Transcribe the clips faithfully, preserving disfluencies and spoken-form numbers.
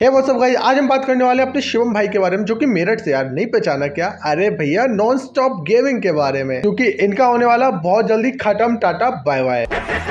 Hey what's up guys, आज हम बात करने वाले हैं अपने शिवम भाई के बारे में, जो कि मेरठ से। यार नहीं पहचाना क्या? अरे भैया नॉन स्टॉप गेमिंग के बारे में, क्योंकि इनका होने वाला बहुत जल्दी खत्म, टाटा बाय बाय।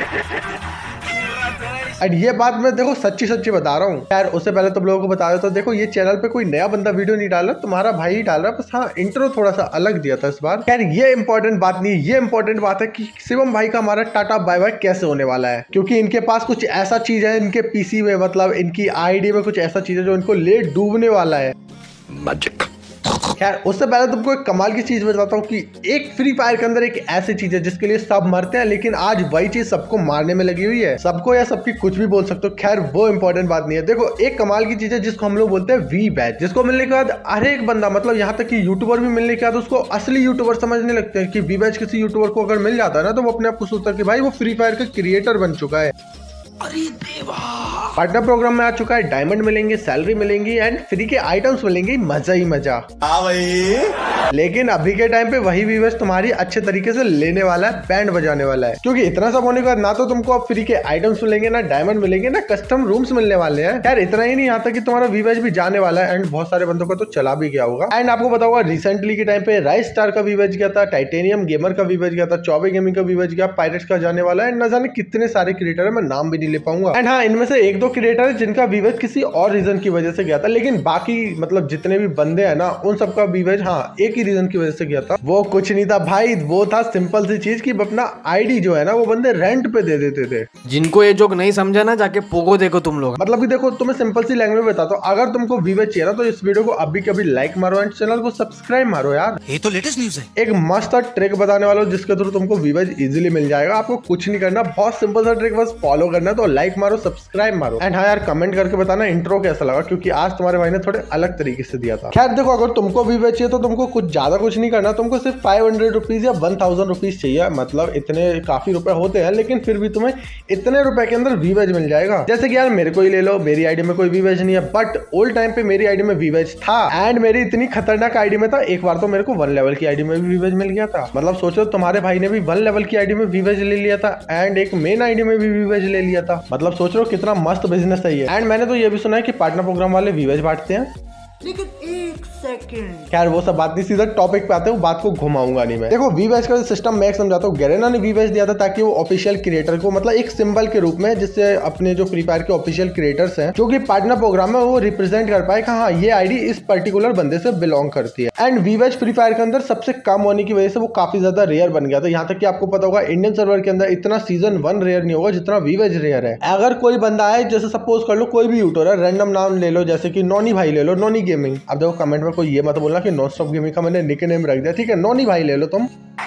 एंड ये बात मैं देखो सच्ची सच्ची बता रहा हूँ यार। उससे पहले तुम लोगों को बता देता हूँ, देखो ये चैनल पे कोई नया बंदा वीडियो नहीं डाल रहा, तुम्हारा भाई ही डाल रहा है। बस हाँ, इंट्रो थोड़ा सा अलग दिया था इस बार। यार ये इंपॉर्टेंट बात नहीं है, ये इंपॉर्टेंट बात है कि शिवम भाई का हमारा टाटा बाय बाय कैसे होने वाला है, क्योंकि इनके पास कुछ ऐसा चीज है इनके पीसी में, मतलब इनकी आईडी में कुछ ऐसा चीज है जो इनको ले डूबने वाला है। मैजिक। यार उससे पहले तुमको एक कमाल की चीज बताता हूँ कि एक फ्री फायर के अंदर एक ऐसी चीज है जिसके लिए सब मरते हैं, लेकिन आज वही चीज सबको मारने में लगी हुई है। सबको या सबकी कुछ भी बोल सकते हो, खैर वो इंपॉर्टेंट बात नहीं है। देखो एक कमाल की चीज है जिसको हम लोग बोलते हैं वी बैच, जिसको मिलने के बाद हर एक बंदा, मतलब यहाँ तक कि यूट्यूबर भी मिलने के बाद उसको असली यूट्यूबर समझने लगते हैं। कि वी बैच किसी यूट्यूबर को अगर मिल जाता है ना, तो वो अपने आप को सोचता है कि भाई वो फ्री फायर का क्रिएटर बन चुका है। अरे देवा, पार्टनर प्रोग्राम में आ चुका है, डायमंड मिलेंगे, सैलरी मिलेंगी एंड फ्री के आइटम्स मिलेंगे, मजा ही मजा। हाँ भाई, लेकिन अभी के टाइम पे वही व्यूअर्स तुम्हारी अच्छे तरीके से लेने वाला है, बैंड बजाने वाला है। क्योंकि इतना सब होने के बाद ना तो तुमको अब फ्री के आइटम्स मिलेंगे, ना डायमंड मिलेंगे, ना कस्टम रूम्स मिलने वाले हैं। यार इतना ही नहीं, यहाँ तक कि तुम्हारा वीवैच भी जाने वाला है एंड बहुत सारे बंदों का तो चला भी गया होगा। एंड आपको पता होगा रिसेंटली के टाइम पे राइस स्टार का वीवैच गया था, टाइटेनियम गेमर का वीवैच गया था, चौबे गेमिंग का वीवैच गया, पायरेट्स का जाने वाला है, न जाने कितने सारे क्रिएटर है, मैं नाम भी नहीं ले पाऊंगा। एंड हाँ, इनमें से एक दो क्रिएटर है जिनका वीवैच किसी और रीजन की वजह से गया था, लेकिन बाकी मतलब जितने भी बंदे हैं ना, उन सबका वीवैच हाँ एक ही रीजन की वजह से गया था। वो कुछ नहीं था भाई, वो था सिंपल सी चीज कि अपना आईडी जो है ना वो बंदे रेंट पे दे देते थे। जिनको ये जोक नहीं समझा ना, जाके पोगो देखो तुम लोग। मतलब कि देखो तुम्हें सिंपल सी लैंग्वेज में बताता हूँ, अगर तुमको वीवैच चाहिए ना तो इस वीडियो को अभी कभी लाइक मारो एंड चैनल को सब्सक्राइब मारो यार। ये तो लेटेस्ट न्यूज है। एक मस्त ट्रिक बताने वाला हूँ जिसके थ्रू तुमको वीवैच इजीली मिल जाएगा। आपको कुछ नहीं करना, बहुत सिंपल सा ट्रिक, बस फॉलो करना है। तो लाइक मारो, सब्सक्राइब मारो एंड हाँ यार कमेंट करके बताना इंट्रो कैसा लगा, क्योंकि आज तुम्हारे भाई ने थोड़े अलग तरीके से दिया था। खैर देखो, अगर तुमको वीवैच चाहिए तो तुमको कुछ ज्यादा कुछ नहीं करना, तुमको सिर्फ फाइव हंड्रेड रुपीज या वन थाउजेंड रुपीज चाहिए। मतलब इतने काफी रुपए होते हैं, लेकिन फिर भी तुम्हें इतने रुपए के अंदर वीवैच मिल जाएगा। जैसे कि यार मेरे को ही ले लो, मेरी आईडी में कोई वीवैच नहीं है, बट ओल्ड टाइम पे मेरी आईडी में वीवैच था एंड मेरी इतनी खतरनाक आईडी में था, एक बार तो मेरे को वन लेवल की आईडी में भी वीवैच मिल गया था। मतलब सोचो तुम्हारे भाई ने भी वन लेवल की आईडी में वीवैच ले लिया था एंड एक मेन आईडी में भी वीवैच ले लिया था। मतलब सोच रहे हो कितना मस्त बिजनेस है ये। एंड मैंने तो ये भी सुना है कि पार्टनर प्रोग्राम वाले वीवैच बांटते हैं, लेकिन एक सेकंड। खैर वो सब बात नहीं, सीधा टॉपिक पे आते हैं, बात को घुमाऊंगा नहीं मैं। देखो वीवैच का सिस्टम मैं समझाता हूँ। गैरेना ने वीवैच दिया था ताकि वो ऑफिशियल क्रिएटर को, मतलब एक सिंबल के रूप में, जिससे अपने जो फ्री फायर के ऑफिशियल क्रिएटर्स हैं जो कि पार्टनर प्रोग्राम में, वो रिप्रेजेंट कर पाए कि हाँ ये आईडी इस पर्टिकुलर बंदे से बिलोंग करती है। एंड वीवैच फ्री फायर के अंदर सबसे कम होने की वजह से वो काफी ज्यादा रेयर बन गया था। यहाँ तक कि आपको पता होगा इंडियन सर्वर के अंदर इतना सीजन वन रेयर नहीं होगा जितना वीवैच रेयर है। अगर कोई बंदा है, जैसे सपोज कर लो कोई भी यूट्यूबर है, रैंडम नाम ले लो, जैसे कि नॉनी भाई ले लो, नॉनी गेमिंग। अब देखो कमेंट में कोई ये मत बोलना कि नॉन स्टॉप गेमिंग का मैंने निक नेम रख दिया, ठीक है? नॉनी भाई ले लो तुम।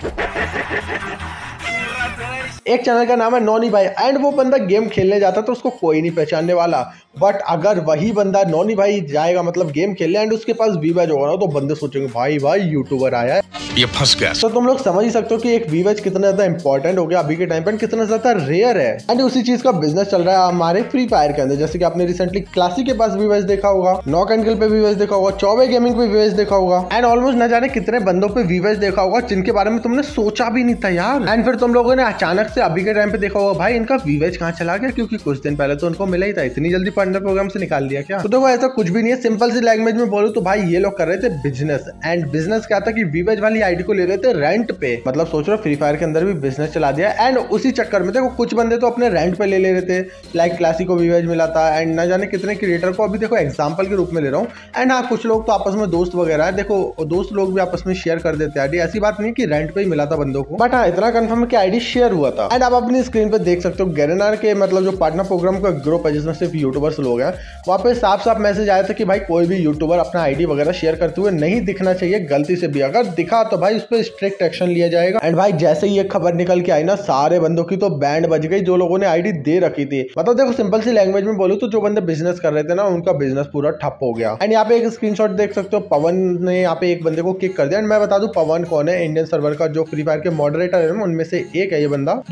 एक चैनल का नाम है नॉनी भाई एंड वो बंदा गेम खेलने जाता तो उसको कोई नहीं पहचानने वाला। बट अगर वही बंदा नॉनी भाई जाएगा मतलब गेम खेलने एंड उसके पास वीवैच होगा ना, तो बंदे सोचेंगे भाई भाई यूट्यूबर आया है, ये फंस गया। तो तुम लोग समझ ही सकते हो कि एक वीवैच कितना ज्यादा इंपॉर्टेंट हो गया अभी के टाइम पे, कितना ज्यादा रेयर है। एंड उसी चीज का बिजनेस चल रहा है हमारे फ्री फायर के अंदर। जैसे कि आपने रिसेंटली क्लासी के पास वीवैच देखा होगा, नॉक एंड किल पे वीवैच देखा होगा, चौबे गेमिंग पे वीवैच देखा होगा एंड ऑलमोस्ट न जाने कितने बंदों पे वीवैच देखा होगा जिनके बारे में तुमने सोचा भी नहीं था यार। एंड फिर तुम लोगों ने अचानक से अभी के टाइम पे देखा होगा भाई इनका वीवैच कहाँ चला गया, क्योंकि कुछ दिन पहले तो उनको मिला ही था। इतनी जल्दी पार्टनर प्रोग्राम से निकाल दिया क्या? तो देखो ऐसा कुछ भी नहीं है। सिंपल सी लैंग्वेज में बोलूं तो भाई ये लोग कर रहे थे बिजनेस। एंड बिजनेस क्या था कि वीवैच वाली आईडी को ले रहे थे रेंट पे। मतलब सोच रहे हो फ्री फायर के अंदर भी बिजनेस चला दिया। एंड उसी चक्कर में देखो कुछ बंदे तो अपने रेंट पे ले ले रहे थे, लाइक क्लासी को वीवैच मिला था एंड न जाने कितने क्रिएटर को। अभी देखो एग्जाम्पल के रूप में ले रहा हूँ। एंड हाँ कुछ लोग तो आपस में दोस्त वगैरह है, देखो दोस्त लोग भी आपस में शेयर कर देते हैं। ऐसी बात नहीं कि रेंट पे ही मिला था बंदों को, बट हाँ इतना कंफर्म है कि आईडी शेयर हुआ था। एंड आप अपनी स्क्रीन पे देख सकते हो गैरेना के मतलब जो पार्टनर प्रोग्राम का ग्रुप है जिसमें सिर्फ यूट्यूबर्स लोग हैं, वहाँ पे साफ साफ मैसेज आया था कि भाई कोई भी यूट्यूबर अपना आईडी वगैरह शेयर करते हुए नहीं दिखना चाहिए गलती से भी। अगर दिखा तो भाई उस पर स्ट्रिक्ट एक्शन लिया जाएगा। एंड भाई जैसे ही ये खबर निकल के आई ना, सारे बंदों की तो बैंड बज गई जो लोगों ने आईडी दे रखी थी। मतलब देखो सिंपल सी लैंग्वेज में बोलूं तो जो बंदे बिजनेस कर रहे थे ना, उनका बिजनेस पूरा ठप हो गया। एंड यहाँ पे एक स्क्रीनशॉट देख सकते हो, पवन ने यहाँ पे एक बंदे को किक कर दिया। एंड मैं बता दूं पवन कौन है, इंडियन सर्वर का जो फ्री फायर के मॉडरेटर है उनमें से एक है ये बंदा,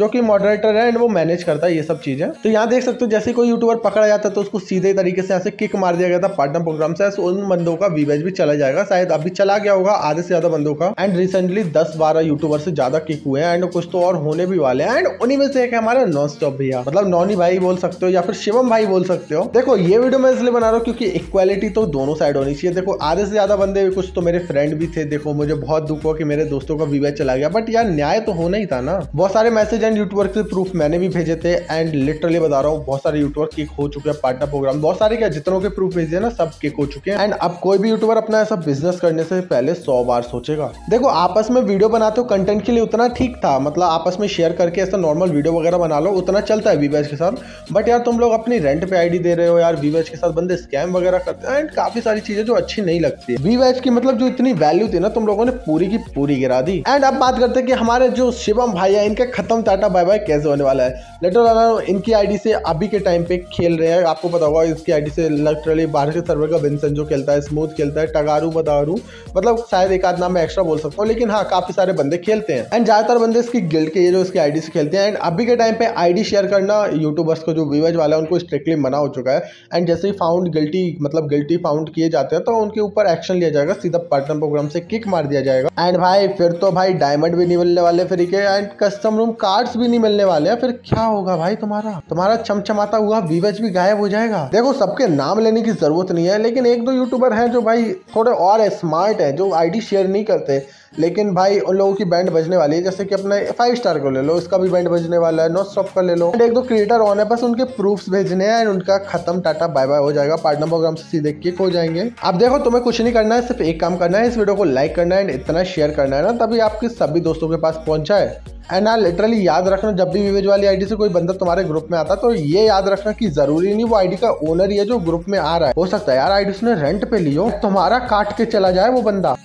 जो कि मॉडरेटर है एंड वो मैनेज करता है ये सब चीजें। तो यहाँ देख सकते हो जैसे कोई यूट्यूबर पकड़ा जाता है तो उसको सीधे तरीके से ऐसे किक मार दिया गया था पार्टनर प्रोग्राम से, उन बंदों का वीवेज भी चला जाएगा, शायद अभी चला गया होगा आधे से ज्यादा बंदों का। एंड रिसेंटली दस बारह यूट्यूबर से ज्यादा किक हुए हैं एंड कुछ तो और होने भी वाले हैं। एंड उन्हीं में से एक है हमारा नॉन स्टॉप भैया, मतलब नॉनी भाई बोल सकते हो या फिर शिवम भाई बोल सकते हो। देखो ये वीडियो मैं इसलिए बना रहा हूँ क्योंकि इक्वालिटी तो दोनों साइड होनी चाहिए। देखो आधे से ज्यादा बंदे कुछ तो मेरे फ्रेंड भी थे, देखो मुझे बहुत दुख हुआ कि मेरे दोस्तों का वीवेज चला गया, बट यार न्याय तो होना ही था ना। बहुत सारे मैसेज एंड यूट्यूबर के प्रूफ मैंने भी भेजे थे एंड लिटरली बता रहा हूँ बहुत सारे यूट्यूबर किक हो चुके हैं पार्टनर प्रोग्राम, बहुत सारे क्या जितनों के प्रूफ भेजे ना सब किक हो चुके हैं। एंड अब कोई भी यूट्यूबर अपना ऐसा बिजनेस करने से पहले सौ बार सोचेगा। देखो आपस में वीडियो बनाते हो कंटेंट के लिए उतना ठीक था, मतलब आपस में शेयर करके ऐसा नॉर्मल वीडियो वगैरह बना लो उतना चलता है वीवेज के साथ, बट यार तुम लोग अपनी रेंट पे आईडी दे रहे हो यार, वीवेज के साथ बंदे स्कैम वगैरह करते हैं एंड काफी सारी चीजें जो अच्छी नहीं लगती है। वीवेज की मतलब जो इतनी वैल्यू थी ना तुम लोगों ने पूरी की पूरी गिरा दी। एंड अब बात करते हैं कि हमारे जो शिवम भाई है इनका खत्म टाटा बाय बाय कैसे होने वाला है। लिटरली इनकी आईडी से अभी के टाइम पे खेल रहे हैं, आपको पता होगा इसकी आईडी से लिटरली बाहर के सर्वर का विंसेंट जो खेलता है, स्मूथ खेलता है, टगारू बदारू, मतलब शायद एक आध नाम मैं एक्स्ट्रा बोल सकता हूँ, लेकिन हाँ काफी सारे बंदे खेलते हैं एंड ज्यादातर बंदे इसकी गिल्ड के ये जो इसकी आईडी से खेलते हैं। एंड अभी के टाइम पे आईडी शेयर करना यूट्यूबर्स को जो वीवेज वाला है उनको स्ट्रिक्टली मना हो चुका है। एंड जैसे ही फाउंड गिल्टी मतलब गिल्टी फाउंड किए जाते हैं तो उनके ऊपर एक्शन लिया जाएगा, सीधा पार्टनर प्रोग्राम से किक मार दिया जाएगा। एंड भाई फिर तो भाई डायमंड भी नहीं मिलने वाले फ्री के एंड कस्टम रूम कार्ड्स भी नहीं मिलने वाले हैं। फिर क्या होगा भाई, तुम्हारा तुम्हारा चमचमाता हुआ वीवेज भी गायब हो जाएगा। देखो सबके नाम लेने की जरूरत नहीं है, लेकिन एक दो यूट्यूबर हैं जो भाई थोड़े और स्मार्ट है, जो आईडी शेयर नहीं करते, लेकिन भाई उन लोगों की बैंड बजने वाली है। जैसे कि अपने फाइव स्टार को ले लो, इसका भी बैंड बजने वाला है, नॉन स्टॉप का ले लो। एक दो क्रिएटर ऑन है, बस उनके प्रूफ्स भेजने हैं एंड उनका खत्म टाटा बाय बाय हो जाएगा, पार्टनर प्रोग्राम से सीधे किक हो जाएंगे। अब देखो तुम्हें कुछ नहीं करना है, सिर्फ एक काम करना है, इस वीडियो को लाइक करना है एंड इतना शेयर करना है ना तभी आपके सभी दोस्तों के पास पहुंचा है। एंड यार लिटरली याद रखना जब भी वीवेज वाली आईडी से कोई बंदा तुम्हारे ग्रुप में आता तो ये याद रखना कि जरूरी नहीं वो आईडी का ओनर ही है जो ग्रुप में आ रहा है, हो सकता है यार आईडी उसने रेंट पे ली हो, तुम्हारा काट के चला जाए वो बंदा,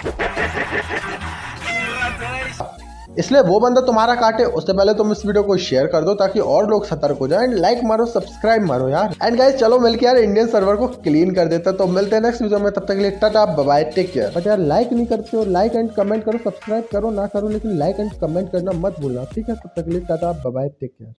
इसलिए वो बंदा तुम्हारा काटे उससे पहले तुम इस वीडियो को शेयर कर दो ताकि और लोग सतर्क हो जाए। एंड लाइक मारो, सब्सक्राइब मारो यार। एंड गाइस चलो मिलके यार इंडियन सर्वर को क्लीन कर देते हैं। तो मिलते हैं नेक्स्ट वीडियो में, तब तक के लिए tata bye bye, take care. But यार लाइक नहीं करते हो, लाइक एंड कमेंट करो, सब्सक्राइब करो ना करो, लेकिन लाइक एंड कमेंट करना मत भूलना, ठीक है? तब तक के लिए tata bye bye, take care.